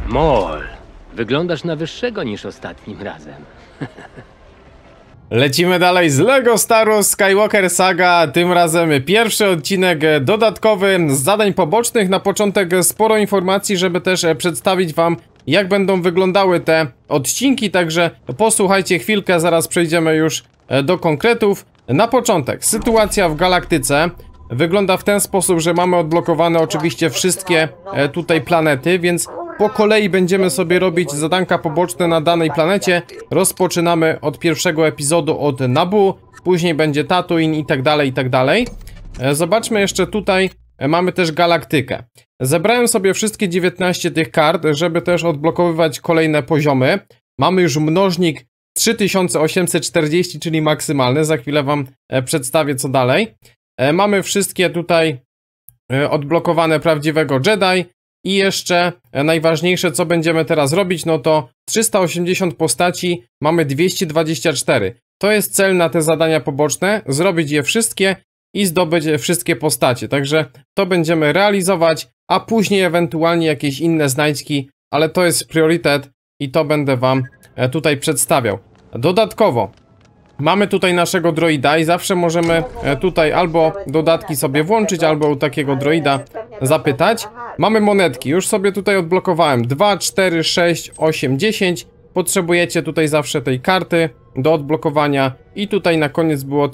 Mol, wyglądasz na wyższego niż ostatnim razem. Lecimy dalej z LEGO Star Wars Skywalker Saga, tym razem pierwszy odcinek dodatkowy z zadań pobocznych. Na początek sporo informacji, żeby też przedstawić wam, jak będą wyglądały te odcinki, także posłuchajcie chwilkę, zaraz przejdziemy już do konkretów. Na początek, sytuacja w galaktyce wygląda w ten sposób, że mamy odblokowane oczywiście wszystkie tutaj planety, więc po kolei będziemy sobie robić zadanka poboczne na danej planecie. Rozpoczynamy od pierwszego epizodu od Naboo, później będzie Tatooine i tak dalej, i tak dalej. Zobaczmy jeszcze tutaj, mamy też galaktykę. Zebrałem sobie wszystkie 19 tych kart, żeby też odblokowywać kolejne poziomy. Mamy już mnożnik 3840, czyli maksymalny, za chwilę wam przedstawię co dalej. Mamy wszystkie tutaj odblokowane prawdziwego Jedi. I jeszcze najważniejsze, co będziemy teraz robić, no to 380 postaci, mamy 224. To jest cel na te zadania poboczne, zrobić je wszystkie i zdobyć wszystkie postacie. Także to będziemy realizować, a później ewentualnie jakieś inne znajdźki, ale to jest priorytet i to będę wam tutaj przedstawiał. Dodatkowo mamy tutaj naszego droida i zawsze możemy tutaj albo dodatki sobie włączyć, albo u takiego droida zapytać. Mamy monetki, już sobie tutaj odblokowałem 2, 4, 6, 8, 10. Potrzebujecie tutaj zawsze tej karty do odblokowania i tutaj na koniec było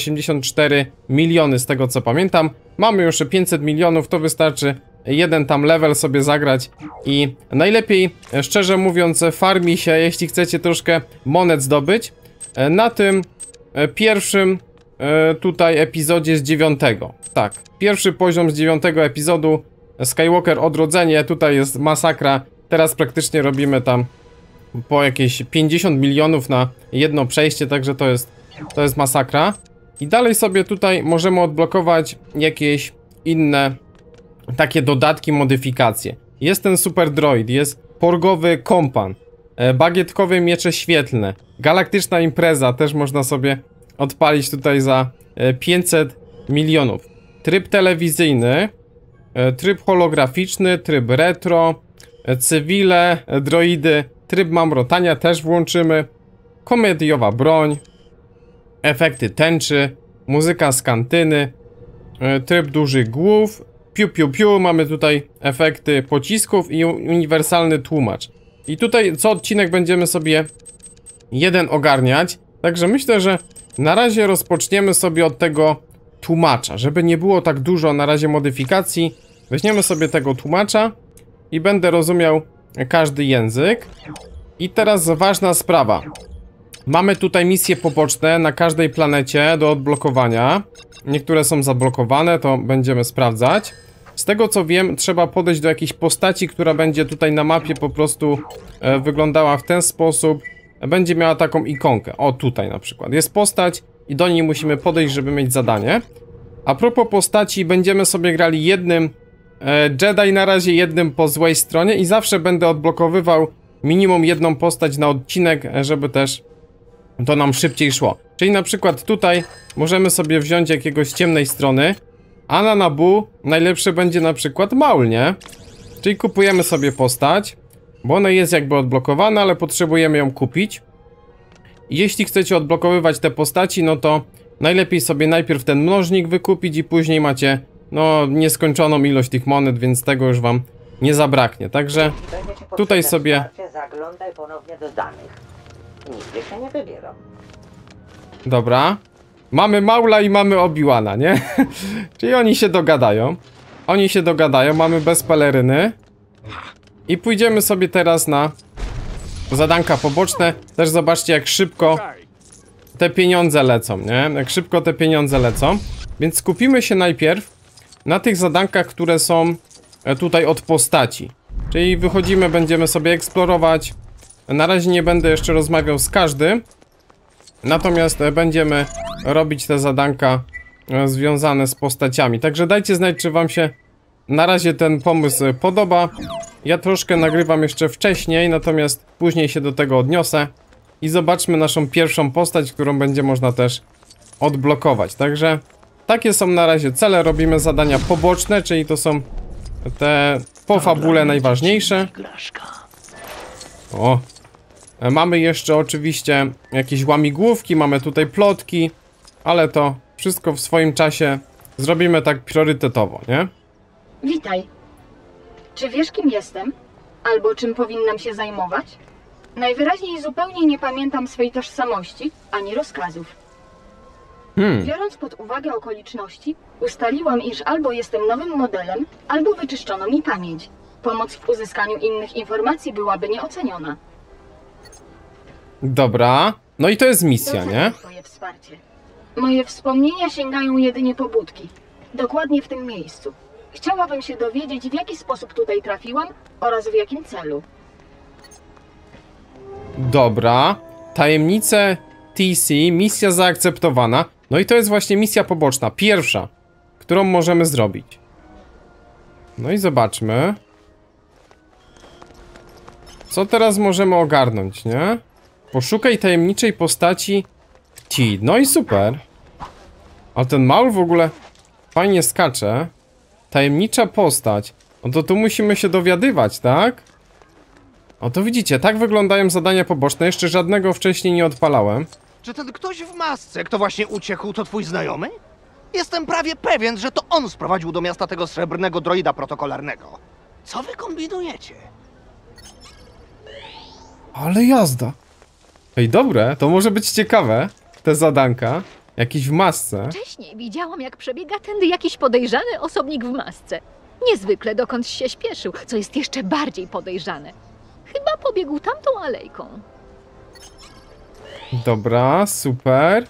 384 miliony z tego co pamiętam. Mamy już 500 milionów, to wystarczy jeden tam level sobie zagrać i najlepiej, szczerze mówiąc, farmi się, jeśli chcecie troszkę monet zdobyć, na tym pierwszym tutaj epizodzie z 9. Tak, pierwszy poziom z 9 epizodu Skywalker Odrodzenie, tutaj jest masakra. Teraz praktycznie robimy tam po jakieś 50 milionów na jedno przejście, także to jest masakra. I dalej sobie tutaj możemy odblokować jakieś inne takie dodatki, modyfikacje. Jest ten super droid, jest porgowy kompan, bagietkowe miecze świetlne, galaktyczna impreza, też można sobie odpalić tutaj za 500 milionów. Tryb telewizyjny, tryb holograficzny, tryb retro, cywile, droidy, tryb mamrotania też włączymy, komediowa broń, efekty tęczy, muzyka z kantyny, tryb dużych głów, piu piu piu, mamy tutaj efekty pocisków i uniwersalny tłumacz. I tutaj co odcinek będziemy sobie jeden ogarniać, także myślę, że na razie rozpoczniemy sobie od tego tłumacza, żeby nie było tak dużo na razie modyfikacji. Weźmiemy sobie tego tłumacza i będę rozumiał każdy język. I teraz ważna sprawa. Mamy tutaj misje poboczne na każdej planecie do odblokowania. Niektóre są zablokowane, to będziemy sprawdzać. Z tego co wiem, trzeba podejść do jakiejś postaci, która będzie tutaj na mapie po prostu wyglądała w ten sposób. Będzie miała taką ikonkę. O, tutaj na przykład. Jest postać i do niej musimy podejść, żeby mieć zadanie. A propos postaci, będziemy sobie grali jednym Jedi na razie, jednym po złej stronie i zawsze będę odblokowywał minimum jedną postać na odcinek, żeby też to nam szybciej szło. Czyli na przykład tutaj możemy sobie wziąć jakiegoś z ciemnej strony, a na Naboo najlepszy będzie na przykład Maul, nie? Czyli kupujemy sobie postać, bo ona jest jakby odblokowana, ale potrzebujemy ją kupić. I jeśli chcecie odblokowywać te postaci, no to najlepiej sobie najpierw ten mnożnik wykupić i później macie no nieskończoną ilość tych monet, więc tego już wam nie zabraknie. Także tutaj sobie zaglądaj ponownie do danych. Nigdy się nie wybiorą. dobra. Mamy Maula i mamy Obi-Wana, nie? Czyli oni się dogadają. Oni się dogadają, mamy bez peleryny. I pójdziemy sobie teraz na zadanka poboczne. Też zobaczcie, jak szybko te pieniądze lecą, nie? Jak szybko te pieniądze lecą. Więc skupimy się najpierw na tych zadankach, które są tutaj od postaci. Czyli wychodzimy, będziemy sobie eksplorować. Na razie nie będę jeszcze rozmawiał z każdym. Natomiast będziemy robić te zadanka związane z postaciami. Także dajcie znać, czy wam się na razie ten pomysł podoba. Ja troszkę nagrywam jeszcze wcześniej, natomiast później się do tego odniosę. I zobaczmy naszą pierwszą postać, którą będzie można też odblokować. Także takie są na razie cele. Robimy zadania poboczne, czyli to są te po fabule najważniejsze. O. Mamy jeszcze oczywiście jakieś łamigłówki, mamy tutaj plotki, ale to wszystko w swoim czasie zrobimy tak priorytetowo, nie? Witaj. Czy wiesz, kim jestem? Albo czym powinnam się zajmować? Najwyraźniej zupełnie nie pamiętam swej tożsamości, ani rozkazów. Biorąc pod uwagę okoliczności, ustaliłam, iż albo jestem nowym modelem, albo wyczyszczono mi pamięć. Pomoc w uzyskaniu innych informacji byłaby nieoceniona. Dobra. No i to jest misja, Doceniam nie? twoje wsparcie. Moje wspomnienia sięgają jedynie pobudki. Dokładnie w tym miejscu. Chciałabym się dowiedzieć, w jaki sposób tutaj trafiłam oraz w jakim celu. Dobra. Tajemnice TC, misja zaakceptowana. No i to jest właśnie misja poboczna, pierwsza, którą możemy zrobić. No i zobaczmy. Co teraz możemy ogarnąć, nie? Poszukaj tajemniczej postaci T. No i super. A ten maul w ogóle fajnie skacze. Tajemnicza postać. No to tu musimy się dowiadywać, tak? O to widzicie, tak wyglądają zadania poboczne. Jeszcze żadnego wcześniej nie odpalałem. Czy ten ktoś w masce, kto właśnie uciekł, to twój znajomy? Jestem prawie pewien, że to on sprowadził do miasta tego srebrnego droida protokolarnego. Co wy kombinujecie? Ale jazda. Ej, dobre, to może być ciekawe. Te zadanka. Jakiś w masce. Wcześniej widziałam, jak przebiega tędy jakiś podejrzany osobnik w masce. Niezwykle dokądś się śpieszył, co jest jeszcze bardziej podejrzane. Chyba pobiegł tamtą alejką. Dobra, super.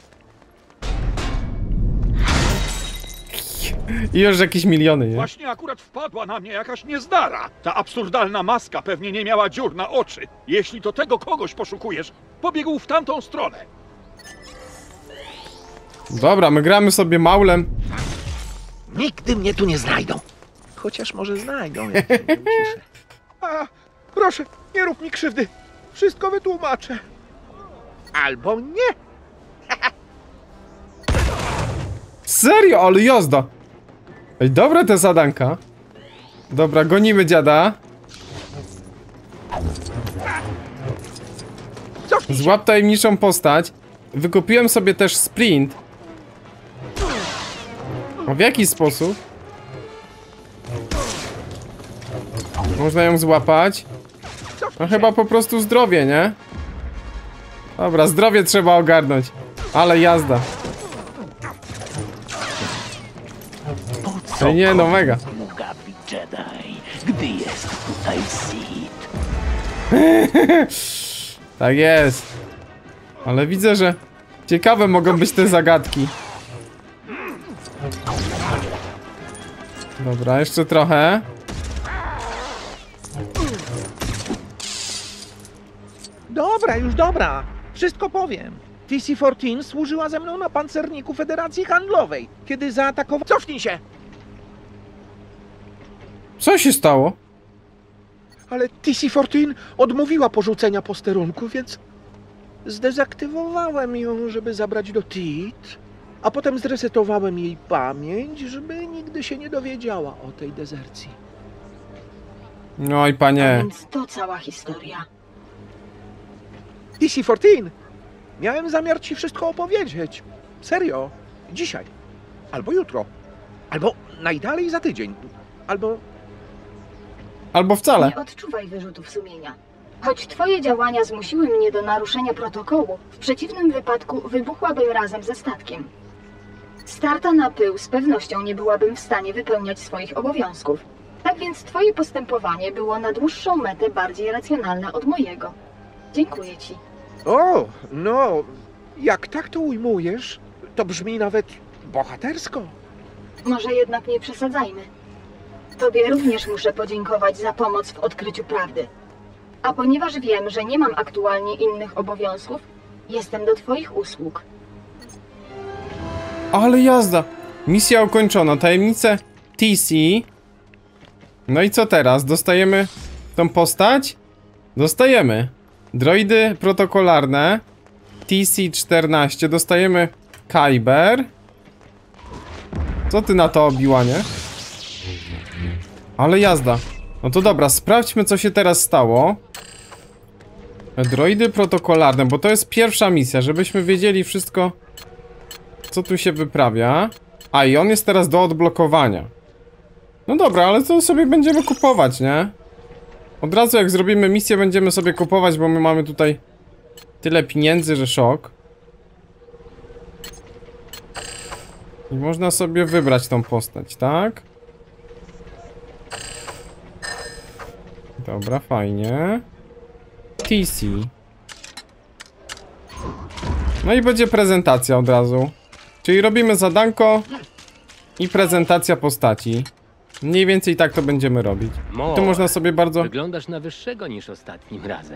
I już jakieś miliony, nie? Właśnie akurat wpadła na mnie jakaś niezdara. Ta absurdalna maska pewnie nie miała dziur na oczy. Jeśli to tego kogoś poszukujesz, pobiegł w tamtą stronę. Dobra, my gramy sobie maulem. Nigdy mnie tu nie znajdą. Chociaż może znajdą, jak się uciszę. A, proszę, nie rób mi krzywdy. Wszystko wytłumaczę. Albo nie. Serio, ale jazda. Ej, dobre te zadanka. Dobra, gonimy dziada. Złap tajemniczą postać. Wykupiłem sobie też sprint. A w jaki sposób? Można ją złapać? No chyba po prostu zdrowie, nie? Dobra, zdrowie trzeba ogarnąć. Ale jazda. Ej, nie no, mega. Mugabi Jedi, gdy jest tutaj Sith. Tak jest. Ale widzę, że ciekawe mogą być te zagadki. Dobra, jeszcze trochę. Dobra, już dobra. Wszystko powiem. TC-14 służyła ze mną na pancerniku Federacji Handlowej, kiedy zaatakował... Cofnij się! Co się stało? Ale TC-14 odmówiła porzucenia posterunku, więc... Zdezaktywowałem ją, żeby zabrać do TIT, a potem zresetowałem jej pamięć, żeby nigdy się nie dowiedziała o tej dezercji. No i A panie. więc to cała historia. TC-14! Miałem zamiar ci wszystko opowiedzieć. Serio. Dzisiaj. Albo jutro. Albo najdalej za tydzień. Albo wcale. Nie odczuwaj wyrzutów sumienia. Choć twoje działania zmusiły mnie do naruszenia protokołu, w przeciwnym wypadku wybuchłabym razem ze statkiem. Starta na pył z pewnością nie byłabym w stanie wypełniać swoich obowiązków. Tak więc twoje postępowanie było na dłuższą metę bardziej racjonalne od mojego. Dziękuję ci. O, no, jak tak to ujmujesz, to brzmi nawet bohatersko. Może jednak nie przesadzajmy. Tobie również muszę podziękować za pomoc w odkryciu prawdy. A ponieważ wiem, że nie mam aktualnie innych obowiązków, jestem do twoich usług. Ale jazda. Misja ukończona. Tajemnice TC. No i co teraz? Dostajemy tą postać? Dostajemy. Droidy protokolarne. TC-14. Dostajemy Kyber. Co ty na to, Obi-Wanie? Ale jazda. No to dobra, sprawdźmy, co się teraz stało. Droidy protokolarne, bo to jest pierwsza misja, żebyśmy wiedzieli wszystko, co tu się wyprawia. A i on jest teraz do odblokowania. No dobra, ale to sobie będziemy kupować, nie? Od razu jak zrobimy misję, będziemy sobie kupować, bo my mamy tutaj tyle pieniędzy, że szok. I można sobie wybrać tą postać, tak? Dobra, fajnie. TC. No i będzie prezentacja od razu. Czyli robimy zadanko i prezentacja postaci. Mniej więcej tak to będziemy robić. Tu można sobie bardzo... Wyglądasz na wyższego niż ostatnim razem.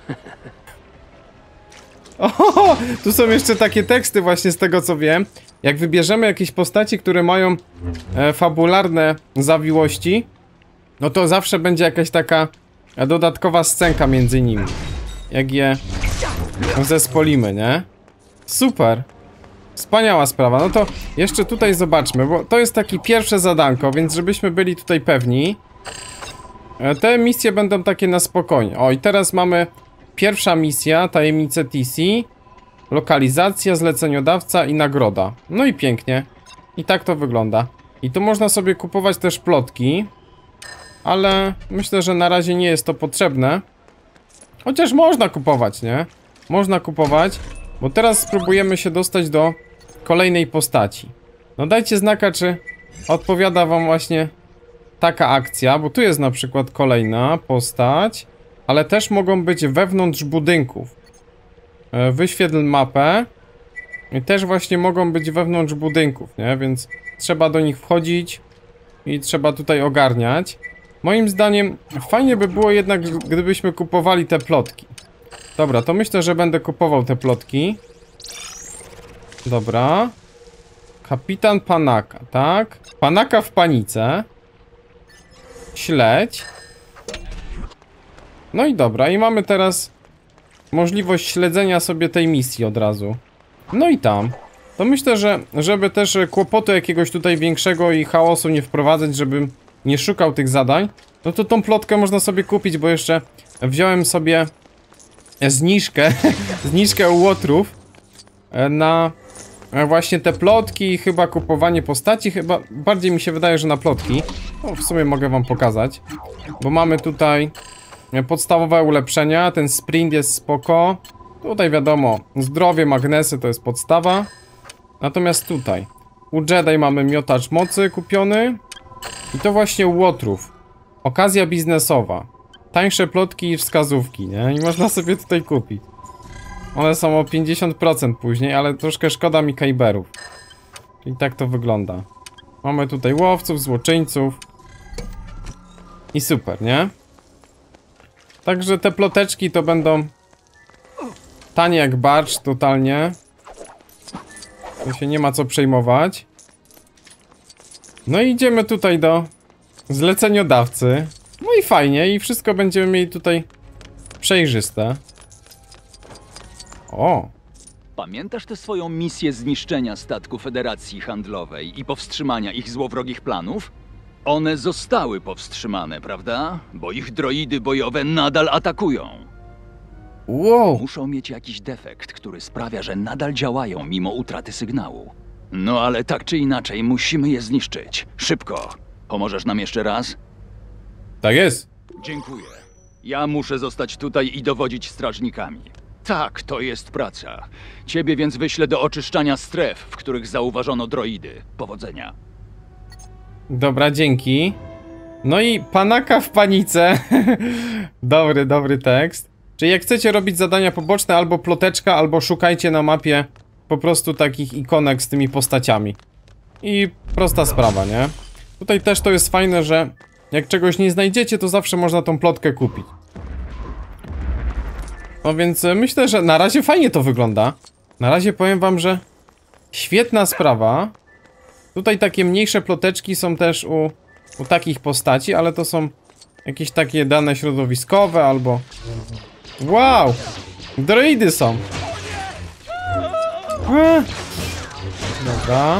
O, tu są jeszcze takie teksty właśnie z tego co wiem. Jak wybierzemy jakieś postaci, które mają fabularne zawiłości, no to zawsze będzie jakaś taka dodatkowa scenka między nimi. Jak je zespolimy, nie? Super. Wspaniała sprawa. No to jeszcze tutaj zobaczmy, bo to jest takie pierwsze zadanko, więc żebyśmy byli tutaj pewni. Te misje będą takie na spokojnie. O, i teraz mamy pierwsza misja, tajemnice TC, lokalizacja, zleceniodawca i nagroda. No i pięknie. I tak to wygląda. I tu można sobie kupować też plotki, ale myślę, że na razie nie jest to potrzebne. Chociaż można kupować, nie? Można kupować, bo teraz spróbujemy się dostać do kolejnej postaci. No dajcie znaka, czy odpowiada wam właśnie taka akcja, bo tu jest na przykład kolejna postać, ale też mogą być wewnątrz budynków. Wyświetl mapę i też właśnie mogą być wewnątrz budynków, nie? Więc trzeba do nich wchodzić i trzeba tutaj ogarniać. Moim zdaniem fajnie by było jednak, gdybyśmy kupowali te plotki. Dobra, to myślę, że będę kupował te plotki. Dobra. Kapitan Panaka, tak? Panaka w panice. Śledź. No i dobra, i mamy teraz możliwość śledzenia sobie tej misji od razu. No i tam. To myślę, że żeby też kłopotu jakiegoś tutaj większego i chaosu nie wprowadzać, żebym nie szukał tych zadań, no to tą plotkę można sobie kupić, bo jeszcze wziąłem sobie zniżkę, zniżkę u łotrów na właśnie te plotki i chyba kupowanie postaci, chyba bardziej mi się wydaje, że na plotki. No, w sumie mogę wam pokazać, bo mamy tutaj podstawowe ulepszenia, ten sprint jest spoko. Tutaj wiadomo, zdrowie, magnesy to jest podstawa. Natomiast tutaj u Jedi mamy miotacz mocy kupiony. I to właśnie u łotrów. Okazja biznesowa. Tańsze plotki i wskazówki, nie? I można sobie tutaj kupić. One są o 50% później, ale troszkę szkoda mi kajberów. I tak to wygląda. Mamy tutaj łowców, złoczyńców. I super, nie? Także te ploteczki to będą tanie jak barcz, totalnie. To się nie ma co przejmować. No i idziemy tutaj do zleceniodawcy. No i fajnie, i wszystko będziemy mieli tutaj przejrzyste. O! Pamiętasz tę swoją misję zniszczenia statku Federacji Handlowej i powstrzymania ich złowrogich planów? One zostały powstrzymane, prawda? Bo ich droidy bojowe nadal atakują. Wow! Muszą mieć jakiś defekt, który sprawia, że nadal działają mimo utraty sygnału. No ale tak czy inaczej musimy je zniszczyć. Szybko. Pomożesz nam jeszcze raz? Tak jest. Dziękuję. Ja muszę zostać tutaj i dowodzić strażnikami. Tak, to jest praca. Ciebie więc wyślę do oczyszczania stref, w których zauważono droidy. Powodzenia. Dobra, dzięki. No i Panaka w panice. Dobry tekst. Czyli jak chcecie robić zadania poboczne, albo ploteczka, albo szukajcie na mapie po prostu takich ikonek z tymi postaciami. I prosta sprawa, nie? Tutaj też to jest fajne, że jak czegoś nie znajdziecie, to zawsze można tą plotkę kupić. No więc myślę, że na razie fajnie to wygląda. Na razie powiem wam, że świetna sprawa. Tutaj takie mniejsze ploteczki są też u takich postaci, ale to są jakieś takie dane środowiskowe albo... Wow! Droidy są! Dobra.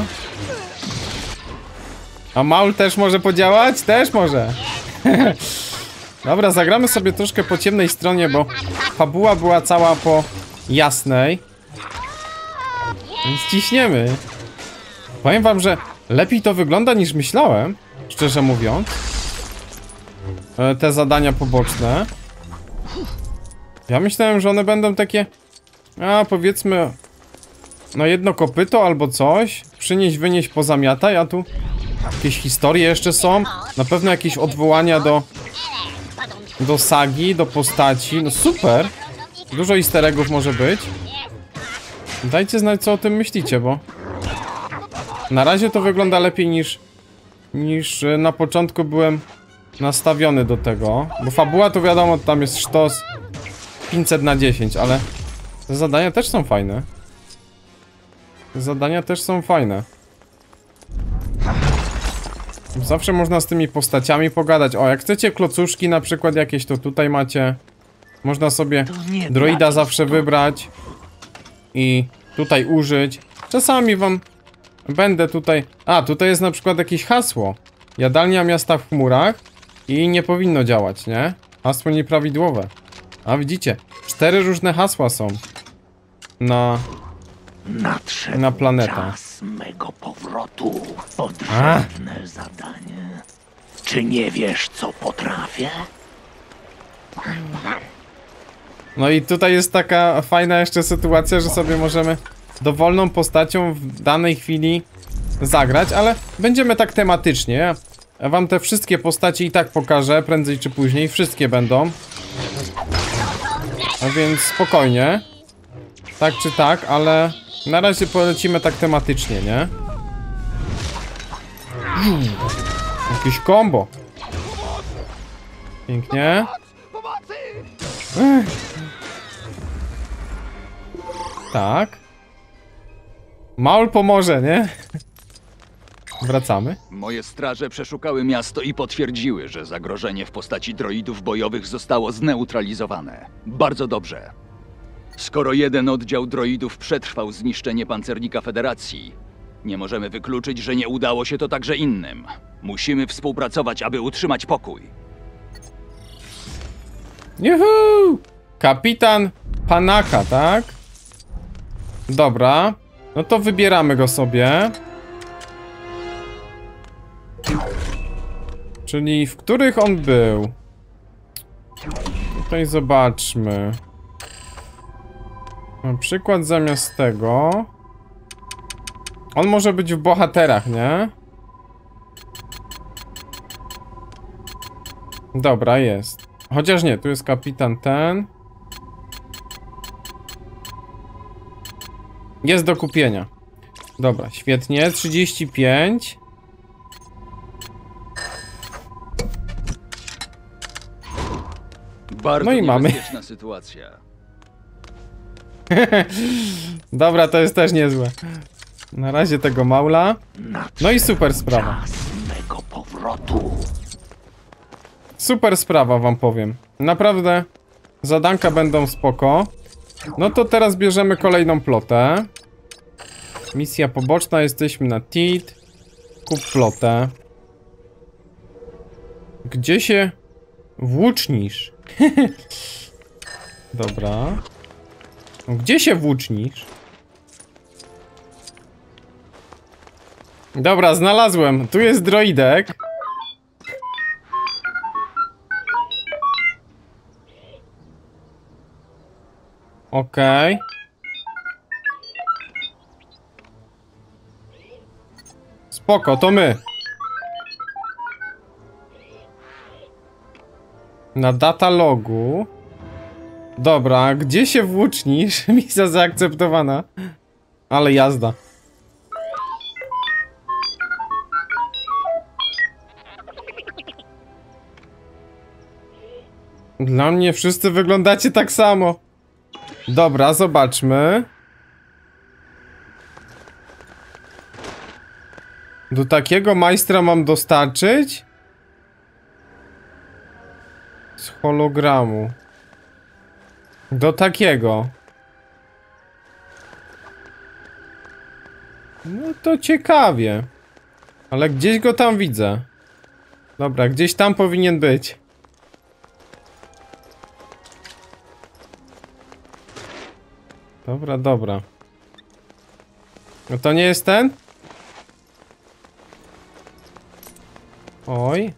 A Maul też może podziałać? Też może. Dobra, zagramy sobie troszkę po ciemnej stronie, bo fabuła była cała po jasnej. Więc ciśniemy. Powiem wam, że lepiej to wygląda niż myślałem, szczerze mówiąc. Te zadania poboczne. Ja myślałem, że one będą takie... powiedzmy... No jedno kopyto albo coś. Przynieść, wynieść, pozamiataj, a tu... Jakieś historie jeszcze są. Na pewno jakieś odwołania do sagi, do postaci. No super. Dużo easter eggów może być. Dajcie znać, co o tym myślicie, bo... Na razie to wygląda lepiej niż na początku byłem nastawiony do tego. Bo fabuła to wiadomo, tam jest sztos 500 na 10, ale te zadania też są fajne. Te zadania też są fajne. Zawsze można z tymi postaciami pogadać. O, jak chcecie klocuszki na przykład jakieś, to tutaj macie. Można sobie droida zawsze wybrać i tutaj użyć. Czasami wam będę tutaj... tutaj jest na przykład jakieś hasło. Jadalnia miasta w chmurach i nie powinno działać, nie? Hasło nieprawidłowe. A widzicie, 4 różne hasła są na planeta. Czas mego powrotu. Odrębne zadanie. Czy nie wiesz, co potrafię? No i tutaj jest taka fajna jeszcze sytuacja, że sobie możemy dowolną postacią w danej chwili zagrać, ale będziemy tak tematycznie. Ja wam te wszystkie postacie i tak pokażę, prędzej czy później, wszystkie będą. A więc spokojnie. Tak czy tak, ale na razie polecimy tak tematycznie, nie? Jakieś combo. Pięknie. Tak. Maul pomoże, nie? Wracamy. Moje straże przeszukały miasto i potwierdziły, że zagrożenie w postaci droidów bojowych zostało zneutralizowane. Bardzo dobrze. Skoro jeden oddział droidów przetrwał zniszczenie pancernika Federacji, nie możemy wykluczyć, że nie udało się to także innym. Musimy współpracować, aby utrzymać pokój. Juhu! Kapitan Panaka, tak? Dobra. No to wybieramy go sobie. Czyli w których on był? Tutaj zobaczmy. Na przykład zamiast tego... On może być w bohaterach, nie? Dobra, jest. Chociaż nie, tu jest kapitan ten. Jest do kupienia. Dobra, świetnie. 35. Bardzo No i mamy. niebezpieczna sytuacja. Dobra, to jest też niezłe. Na razie tego maula. No i super sprawa. Czas mego powrotu. Super sprawa, wam powiem. Naprawdę zadanka będą spoko. No to teraz bierzemy kolejną plotę. Misja poboczna, jesteśmy na TIT. Kup flotę. Gdzie się włócznisz? Dobra. Gdzie się włócznisz? Dobra, znalazłem. Tu jest droidek. Okej. Spoko, to my. Na datalogu. Dobra, gdzie się włócznisz? Misja zaakceptowana. Ale jazda. Dla mnie wszyscy wyglądacie tak samo. Dobra, zobaczmy. Do takiego majstra mam dostarczyć? Z hologramu. Do takiego. No to ciekawie. Ale gdzieś go tam widzę. Dobra, gdzieś tam powinien być. Dobra, dobra. No to nie jest ten? Oj.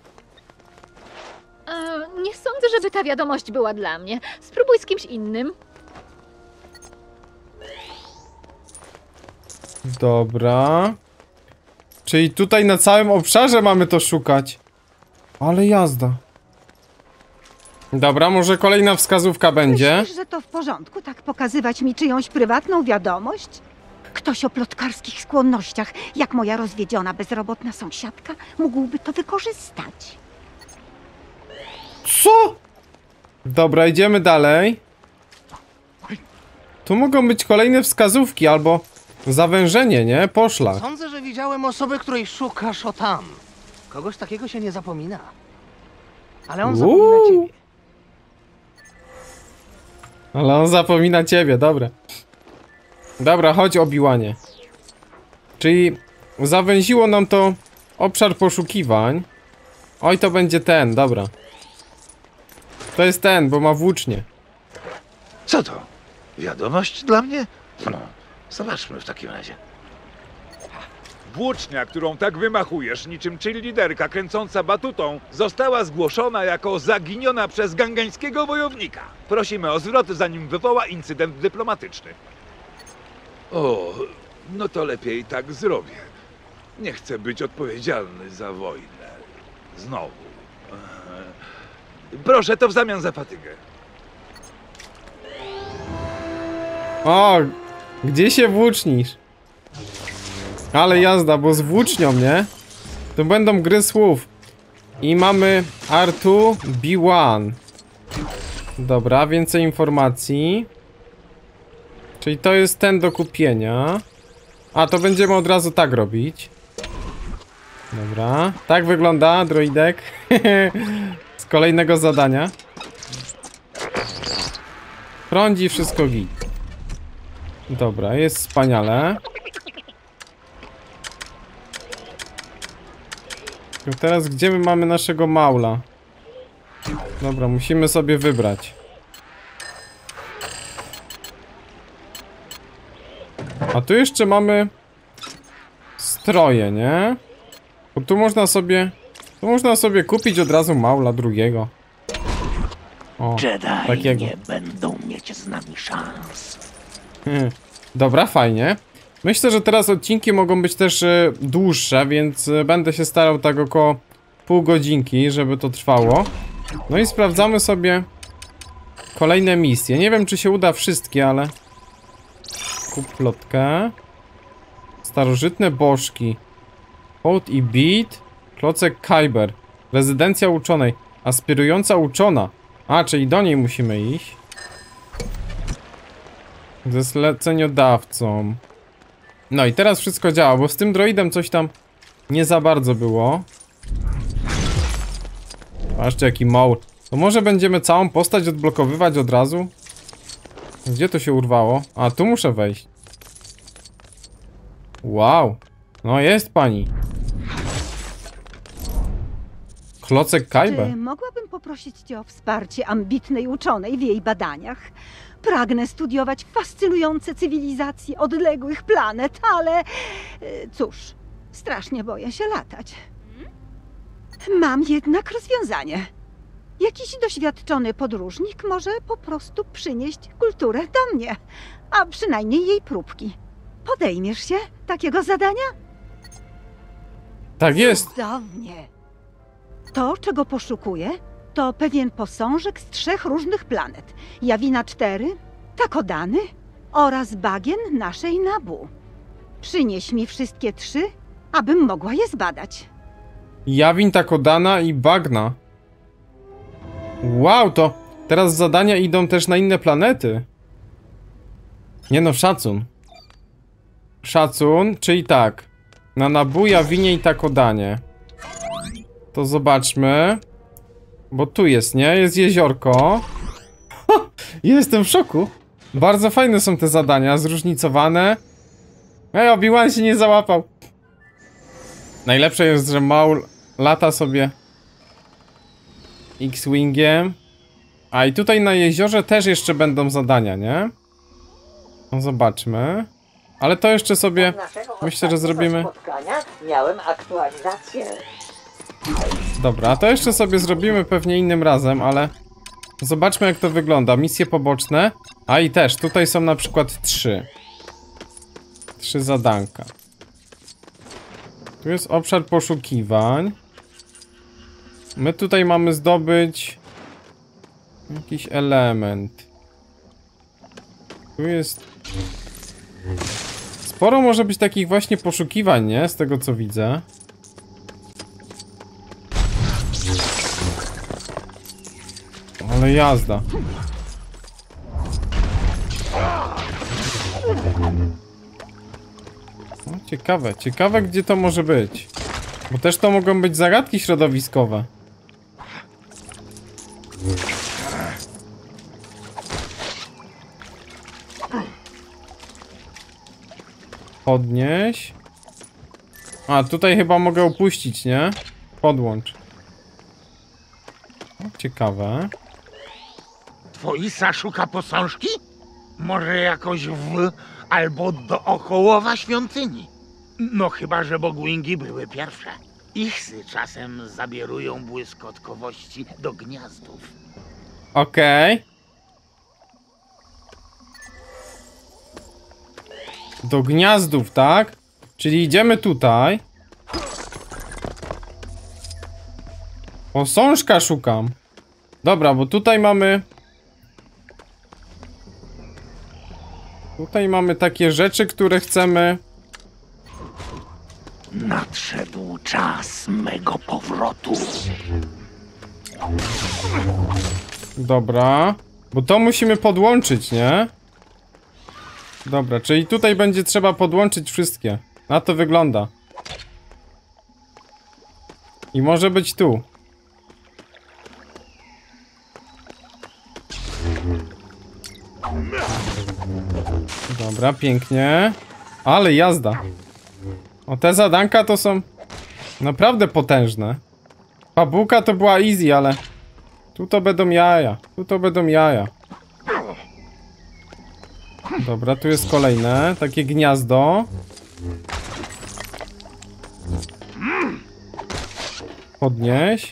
Nie sądzę, żeby ta wiadomość była dla mnie. Spróbuj z kimś innym. Dobra. Czyli tutaj na całym obszarze mamy to szukać. Ale jazda. Dobra, może kolejna wskazówka będzie. Myślisz, że to w porządku tak pokazywać mi czyjąś prywatną wiadomość? Ktoś o plotkarskich skłonnościach, jak moja rozwiedziona, bezrobotna sąsiadka, mógłby to wykorzystać. Co? Dobra, idziemy dalej. Tu mogą być kolejne wskazówki albo zawężenie, nie? Poszlak. Sądzę, że widziałem osobę, której szukasz o tam. Kogoś takiego się nie zapomina. Ale on zapomina ciebie. Ale on zapomina ciebie, dobra. Dobra, chodź Obi-Wanie. Czyli zawęziło nam to obszar poszukiwań. Oj, to będzie ten, dobra. To jest ten, bo ma włócznie. Co to? Wiadomość dla mnie? No, zobaczmy w takim razie. Włócznia, którą tak wymachujesz, niczym cheerleaderka kręcąca batutą, została zgłoszona jako zaginiona przez gangańskiego wojownika. Prosimy o zwrot, zanim wywoła incydent dyplomatyczny. O, no to lepiej tak zrobię. Nie chcę być odpowiedzialny za wojnę. Znowu. Proszę, to w zamian za fatygę. O, gdzie się włócznisz? Ale jazda, bo z włócznią, nie? To będą gry słów. I mamy R2 B1. Dobra, więcej informacji. Czyli to jest ten do kupienia. A, to będziemy od razu tak robić. Dobra, tak wygląda droidek. Z kolejnego zadania. Prądzi wszystko git. Dobra, jest wspaniale. I teraz gdzie my mamy naszego Maula? Dobra, musimy sobie wybrać. A tu jeszcze mamy stroje, nie? Bo tu można sobie kupić od razu Maula drugiego. O, Jedi takiego. nie będą mieć z nami szans. Dobra, fajnie. Myślę, że teraz odcinki mogą być też dłuższe, więc będę się starał tak około pół godzinki, żeby to trwało. No i sprawdzamy sobie kolejne misje. Nie wiem, czy się uda wszystkie, ale... Kup plotkę. Starożytne bożki. Hołd i Beat. Klocek Kyber. Rezydencja uczonej. Aspirująca uczona. A, czyli do niej musimy iść. Ze zleceniodawcą. No i teraz wszystko działa, bo z tym droidem coś tam nie za bardzo było. Patrzcie, jaki mały. To może będziemy całą postać odblokowywać od razu? Gdzie to się urwało? A, tu muszę wejść. Wow. No jest pani. Klocek Kyber. Czy mogłabym poprosić cię o wsparcie ambitnej uczonej w jej badaniach? Pragnę studiować fascynujące cywilizacje odległych planet, ale cóż, strasznie boję się latać. Mam jednak rozwiązanie. Jakiś doświadczony podróżnik może po prostu przynieść kulturę do mnie, a przynajmniej jej próbki. Podejmiesz się takiego zadania? Tak jest. Cudownie. To, czego poszukuję, to pewien posążek z 3 różnych planet. Jawina 4, Takodany oraz bagien naszej Nabu. Przynieś mi wszystkie 3, abym mogła je zbadać. Jawin, Takodana i Bagna. Wow, to teraz zadania idą też na inne planety. Nie no, szacun. Szacun, czyli tak. Na Nabu, Jawinie i Takodanie. To zobaczmy. Bo tu jest, nie? Jest jeziorko. Ha, jestem w szoku. Bardzo fajne są te zadania, zróżnicowane. Ej, Obi-Wan się nie załapał. Najlepsze jest, że Maul lata sobie X-Wingiem. A i tutaj na jeziorze też jeszcze będą zadania, nie? No zobaczmy. Ale to jeszcze sobie, myślę, że zrobimy... spotkania miałem aktualizację. Dobra, to jeszcze sobie zrobimy pewnie innym razem, ale... Zobaczmy, jak to wygląda. Misje poboczne. A i też, tutaj są na przykład 3. 3 zadanka. Tu jest obszar poszukiwań. My tutaj mamy zdobyć jakiś element. Tu jest... Sporo może być takich właśnie poszukiwań, nie? Z tego co widzę. Ale jazda. No, ciekawe, ciekawe gdzie to może być. Bo też to mogą być zagadki środowiskowe. Podnieś. A, tutaj chyba mogę opuścić, nie? Podłącz. O, ciekawe. Twoisa szuka posążki? Może jakoś albo dookołowa świątyni? No chyba, że bogwingi były pierwsze. Ichsy czasem zabierują błyskotkowości do gniazdów. Okej. Do gniazdów, tak? Czyli idziemy tutaj. Posążka szukam. Dobra, bo tutaj mamy... Tutaj mamy takie rzeczy, które chcemy... Nadszedł czas mego powrotu. Dobra. Bo to musimy podłączyć, nie? Dobra, czyli tutaj będzie trzeba podłączyć wszystkie. Na to wygląda. I może być tu. Dobra, pięknie. Ale jazda. O, te zadanka to są naprawdę potężne. Fabułka to była easy, ale tu to będą jaja. Tu to będą jaja. Dobra, tu jest kolejne. Takie gniazdo. Podnieś.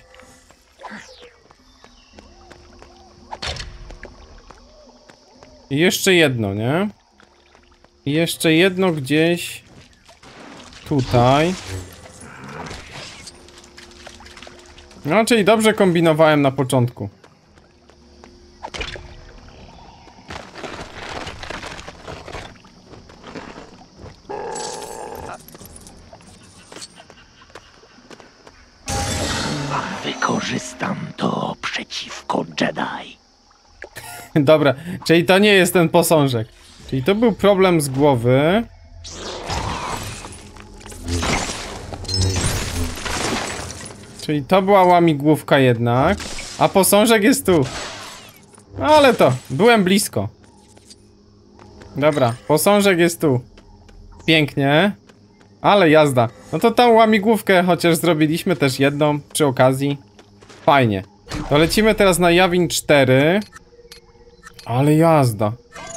I jeszcze jedno, nie? I jeszcze jedno gdzieś tutaj. No, czyli dobrze kombinowałem na początku. Wykorzystam to przeciwko Jedi. Dobra, czyli to nie jest ten posążek. Czyli to był problem z głowy. Czyli to była łamigłówka jednak. A posążek jest tu. Ale to, byłem blisko. Dobra, posążek jest tu. Pięknie. Ale jazda. No to tą łamigłówkę chociaż zrobiliśmy też jedną przy okazji. Fajnie. To lecimy teraz na Yavin 4. Ale jazda.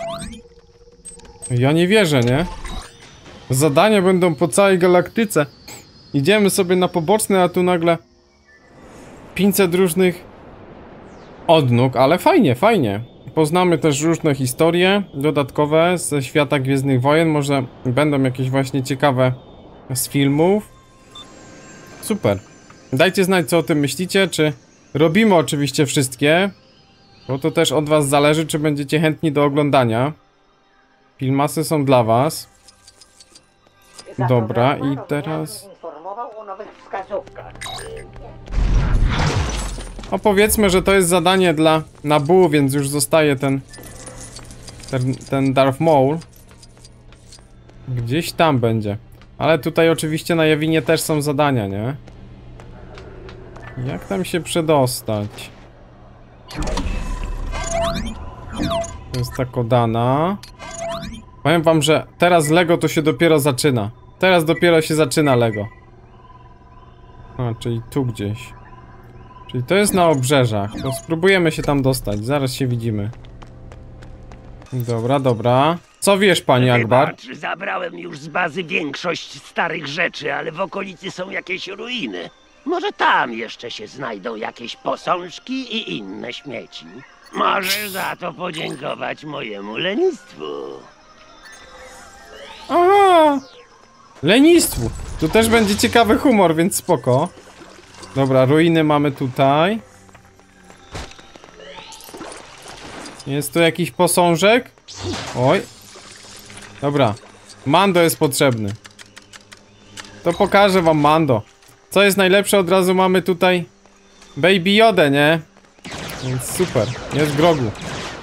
Ja nie wierzę, nie? Zadania będą po całej galaktyce. Idziemy sobie na poboczne, a tu nagle 500 różnych odnóg, ale fajnie, fajnie. Poznamy też różne historie dodatkowe ze świata Gwiezdnych Wojen. Może będą jakieś właśnie ciekawe z filmów. Super. Dajcie znać, co o tym myślicie, czy robimy oczywiście wszystkie. Bo to też od was zależy, czy będziecie chętni do oglądania. Filmasy są dla was. Dobra, i teraz... No powiedzmy, że to jest zadanie dla Naboo, więc już zostaje ten Darth Maul. Gdzieś tam będzie. Ale tutaj oczywiście na Yavinie też są zadania, nie? Jak tam się przedostać? To jest ta kodana. Powiem wam, że teraz Lego to się dopiero zaczyna. Teraz dopiero się zaczyna Lego. A, czyli tu gdzieś. Czyli to jest na obrzeżach. To spróbujemy się tam dostać. Zaraz się widzimy. Dobra, dobra. Co wiesz, panie Akbar? Wybacz, zabrałem już z bazy większość starych rzeczy, ale w okolicy są jakieś ruiny. Może tam jeszcze się znajdą jakieś posążki i inne śmieci. Możesz za to podziękować mojemu lenistwu. Aha! Lenistwu. Tu też będzie ciekawy humor, więc spoko. Dobra, ruiny mamy tutaj. Jest tu jakiś posążek? Oj. Dobra. Mando jest potrzebny. To pokażę wam Mando. Co jest najlepsze, od razu mamy tutaj Baby Jodę, nie? Więc super. Jest Grogu.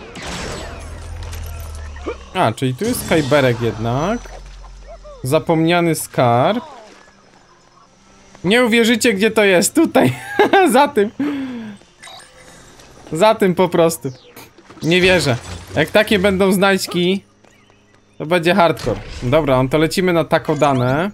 A, czyli tu jest Kajberek jednak. Zapomniany skarb. Nie uwierzycie, gdzie to jest. Tutaj. Za tym. Za tym po prostu. Nie wierzę. Jak takie będą znajdźki, to będzie hardcore. Dobra, no to lecimy na Takodane.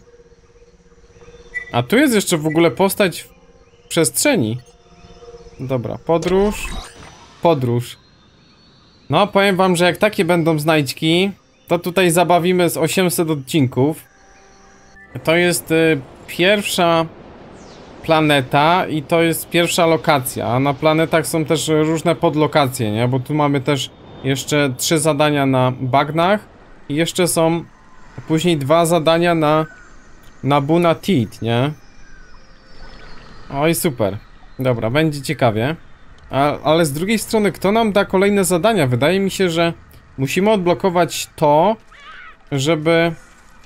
A tu jest jeszcze w ogóle postać w przestrzeni. Dobra, podróż. Podróż. No, powiem wam, że jak takie będą znajdźki, to tutaj zabawimy z 800 odcinków. To jest pierwsza planeta i to jest pierwsza lokacja. A na planetach są też różne podlokacje, nie? Bo tu mamy też jeszcze 3 zadania na bagnach. I jeszcze są później 2 zadania na Buna Teat, nie? Oj, super. Dobra, będzie ciekawie. Ale z drugiej strony, kto nam da kolejne zadania? Wydaje mi się, że musimy odblokować to, żeby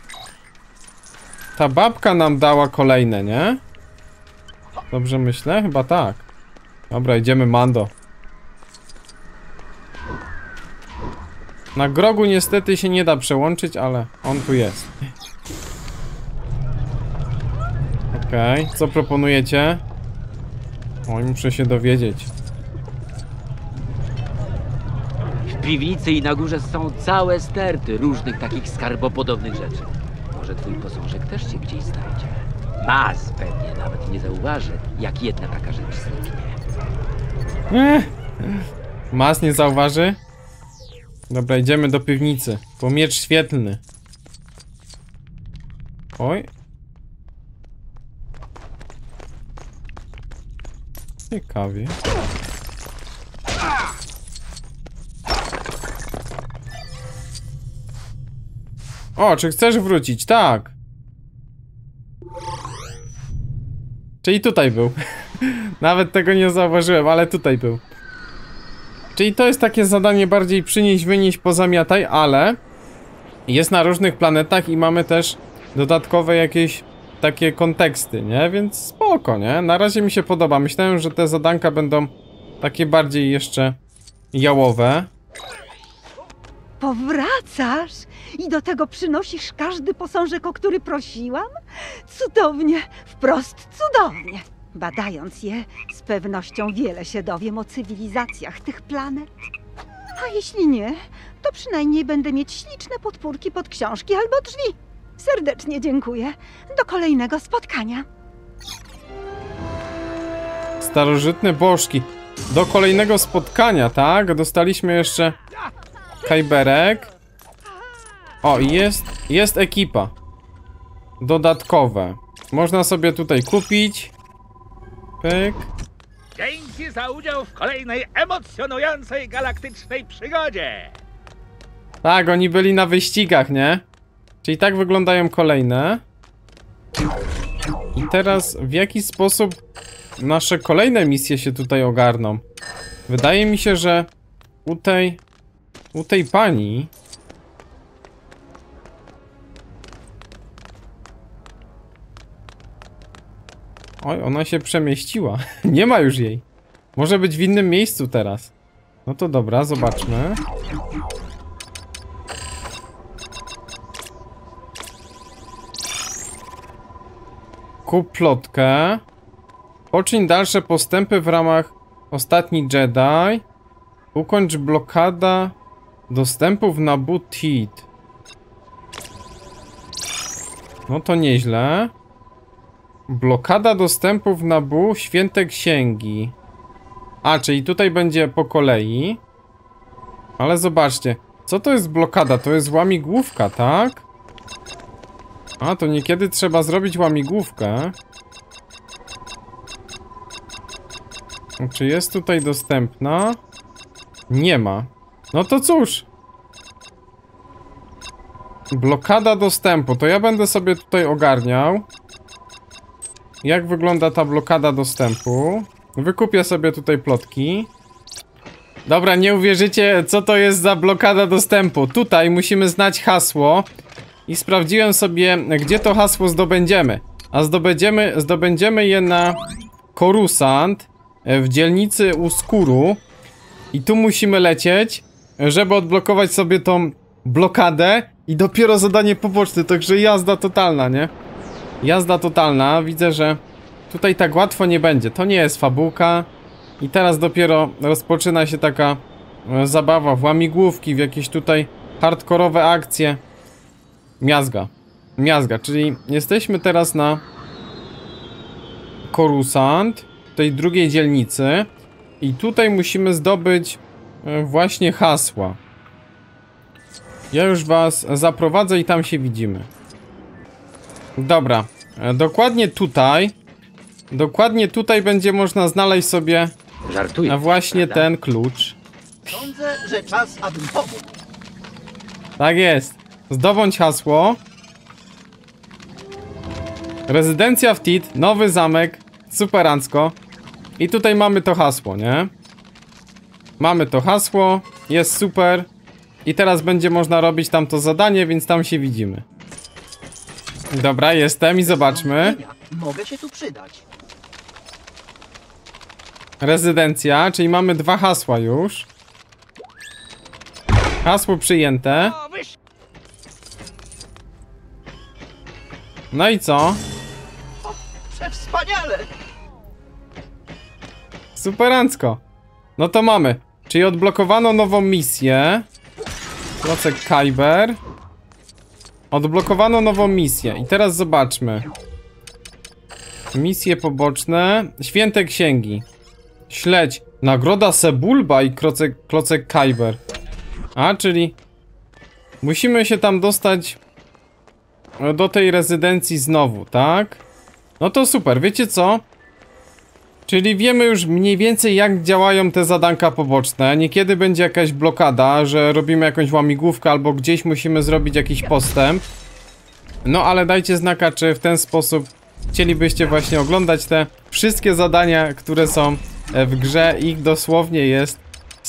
ta babka nam dała kolejne, nie? Dobrze myślę? Chyba tak. Dobra, idziemy Mando. Na Grogu niestety się nie da przełączyć, ale on tu jest. Okej, co proponujecie? Oj, muszę się dowiedzieć. W piwnicy i na górze są całe sterty różnych takich skarbopodobnych rzeczy. Może twój posążek też się gdzieś znajdzie. Mas pewnie nawet nie zauważy, jak jedna taka rzecz zniknie. Mas nie zauważy? Dobra, idziemy do piwnicy. Po miecz świetlny. Oj. Ciekawie. O, czy chcesz wrócić? Tak. Czyli tutaj był. Nawet tego nie zauważyłem, ale tutaj był. Czyli to jest takie zadanie bardziej przynieść, wynieść, pozamiataj, ale jest na różnych planetach i mamy też dodatkowe jakieś takie konteksty, nie? Więc spoko, nie? Na razie mi się podoba. Myślałem, że te zadanka będą takie bardziej jeszcze jałowe. Powracasz i do tego przynosisz każdy posążek, o który prosiłam? Cudownie, wprost cudownie. Badając je, z pewnością wiele się dowiem o cywilizacjach tych planet. A jeśli nie, to przynajmniej będę mieć śliczne podpórki pod książki albo drzwi. Serdecznie dziękuję. Do kolejnego spotkania. Starożytne bożki. Do kolejnego spotkania, tak? Dostaliśmy jeszcze Kajberek. O, i jest ekipa. Dodatkowe. Można sobie tutaj kupić. Pyk. Dzięki za udział w kolejnej emocjonującej galaktycznej przygodzie! Tak, oni byli na wyścigach, nie? Czyli tak wyglądają kolejne. I teraz w jaki sposób nasze kolejne misje się tutaj ogarną? Wydaje mi się, że u tej pani... Oj, ona się przemieściła. Nie ma już jej. Może być w innym miejscu teraz. No to dobra, zobaczmy. Kup plotkę. Poczyń dalsze postępy w ramach Ostatni Jedi. Ukończ blokada dostępów na Naboo Teat. No to nieźle. Blokada dostępów na Naboo Święte Księgi. A, czyli tutaj będzie po kolei. Ale zobaczcie. Co to jest blokada? To jest łamigłówka, tak? A, to niekiedy trzeba zrobić łamigłówkę. Czy jest tutaj dostępna? Nie ma. No to cóż. Blokada dostępu. To ja będę sobie tutaj ogarniał. Jak wygląda ta blokada dostępu? Wykupię sobie tutaj plotki. Dobra, nie uwierzycie, co to jest za blokada dostępu. Tutaj musimy znać hasło. I sprawdziłem sobie, gdzie to hasło zdobędziemy. A zdobędziemy je na Coruscant, w dzielnicy Uskuru. I tu musimy lecieć, żeby odblokować sobie tą blokadę. I dopiero zadanie poboczne, także jazda totalna, nie? Jazda totalna. Widzę, że tutaj tak łatwo nie będzie. To nie jest fabułka. I teraz dopiero rozpoczyna się taka zabawa w łamigłówki, w jakieś tutaj hardkorowe akcje. Miazga. Miazga, czyli jesteśmy teraz na Coruscant, tej drugiej dzielnicy. I tutaj musimy zdobyć właśnie hasła. Ja już was zaprowadzę i tam się widzimy. Dobra, dokładnie tutaj będzie można znaleźć sobie właśnie ten klucz. Sądzę, że czas, abym pomógł. Tak jest. Zdobądź hasło. Rezydencja w Tit, nowy zamek, superancko. I tutaj mamy to hasło, nie? Mamy to hasło, jest super. I teraz będzie można robić tam to zadanie, więc tam się widzimy. Dobra, jestem i zobaczmy. Mogę się tu przydać. Rezydencja, czyli mamy 2 hasła już. Hasło przyjęte. No i co? Wspaniale! Superancko. No to mamy. Czyli odblokowano nową misję. Klocek Kyber. Odblokowano nową misję. I teraz zobaczmy. Misje poboczne. Święte księgi. Śledź. Nagroda Sebulba i klocek Kyber. A, czyli musimy się tam dostać do tej rezydencji znowu, tak? No to super, wiecie co? Czyli wiemy już mniej więcej, jak działają te zadanka poboczne. Niekiedy będzie jakaś blokada, że robimy jakąś łamigłówkę albo gdzieś musimy zrobić jakiś postęp. No ale dajcie znaka, czy w ten sposób chcielibyście właśnie oglądać te wszystkie zadania, które są w grze. Ich dosłownie jest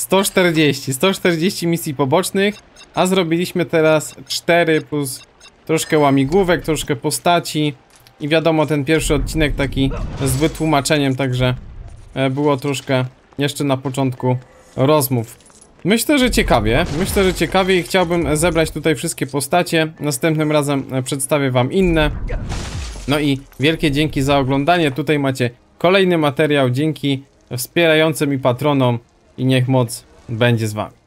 140 misji pobocznych, a zrobiliśmy teraz 4 plus troszkę łamigłówek, troszkę postaci. I wiadomo, ten pierwszy odcinek taki z wytłumaczeniem, także było troszkę jeszcze na początku rozmów. Myślę, że ciekawie i chciałbym zebrać tutaj wszystkie postacie. Następnym razem przedstawię wam inne. No i wielkie dzięki za oglądanie. Tutaj macie kolejny materiał. Dzięki wspierającym i patronom i niech moc będzie z wami.